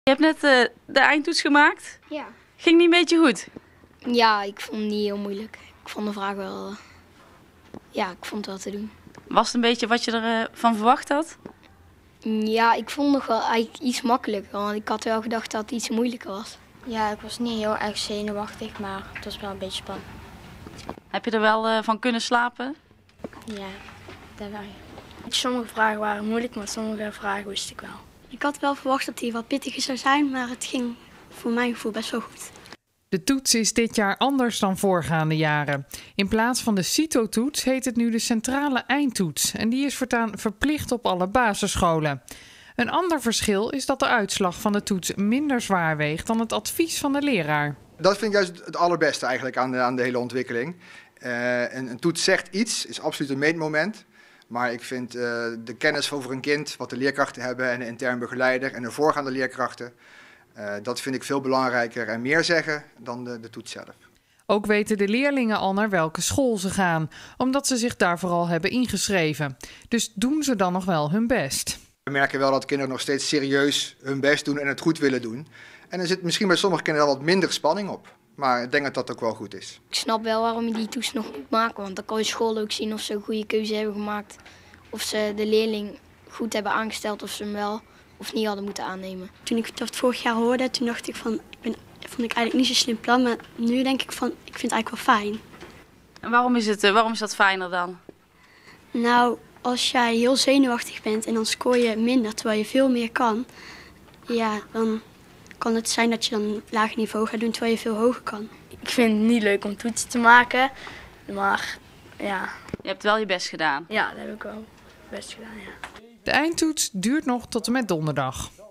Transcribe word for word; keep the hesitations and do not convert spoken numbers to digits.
Je hebt net uh, de eindtoets gemaakt. Ja. Ging die een beetje goed? Ja, ik vond het niet heel moeilijk. Ik vond de vraag wel... Uh, ja, ik vond het wel te doen. Was het een beetje wat je ervan uh, verwacht had? Ja, ik vond het nog wel eigenlijk iets makkelijker. Want ik had wel gedacht dat het iets moeilijker was. Ja, ik was niet heel erg zenuwachtig, maar het was wel een beetje spannend. Heb je er wel uh, van kunnen slapen? Ja, dat wel. Sommige vragen waren moeilijk, maar sommige vragen wist ik wel. Ik had wel verwacht dat die wat pittiger zou zijn, maar het ging voor mijn gevoel best wel goed. De toets is dit jaar anders dan voorgaande jaren. In plaats van de CITO-toets heet het nu de centrale eindtoets. En die is voortaan verplicht op alle basisscholen. Een ander verschil is dat de uitslag van de toets minder zwaar weegt dan het advies van de leraar. Dat vind ik juist het allerbeste eigenlijk aan de, aan de hele ontwikkeling. Uh, een, een toets zegt iets, is absoluut een meetmoment. Maar ik vind uh, de kennis over een kind, wat de leerkrachten hebben en de intern begeleider en de voorgaande leerkrachten, uh, dat vind ik veel belangrijker en meer zeggen dan de, de toets zelf. Ook weten de leerlingen al naar welke school ze gaan, omdat ze zich daar vooral hebben ingeschreven. Dus doen ze dan nog wel hun best. We merken wel dat kinderen nog steeds serieus hun best doen en het goed willen doen. En er zit misschien bij sommige kinderen wel wat minder spanning op. Maar ik denk dat dat ook wel goed is. Ik snap wel waarom je die toets nog moet maken. Want dan kan je school ook zien of ze een goede keuze hebben gemaakt. Of ze de leerling goed hebben aangesteld of ze hem wel of niet hadden moeten aannemen. Toen ik dat vorig jaar hoorde, toen dacht ik van, ik ben, vond ik eigenlijk niet zo'n slim plan. Maar nu denk ik van, ik vind het eigenlijk wel fijn. En waarom is, het, waarom is dat fijner dan? Nou, als jij heel zenuwachtig bent en dan scoor je minder terwijl je veel meer kan. Ja, dan kan het zijn dat je dan een laag niveau gaat doen terwijl je veel hoger kan. Ik vind het niet leuk om toetsen te maken, maar ja. Je hebt wel je best gedaan? Ja, dat heb ik wel best gedaan, ja. De eindtoets duurt nog tot en met donderdag.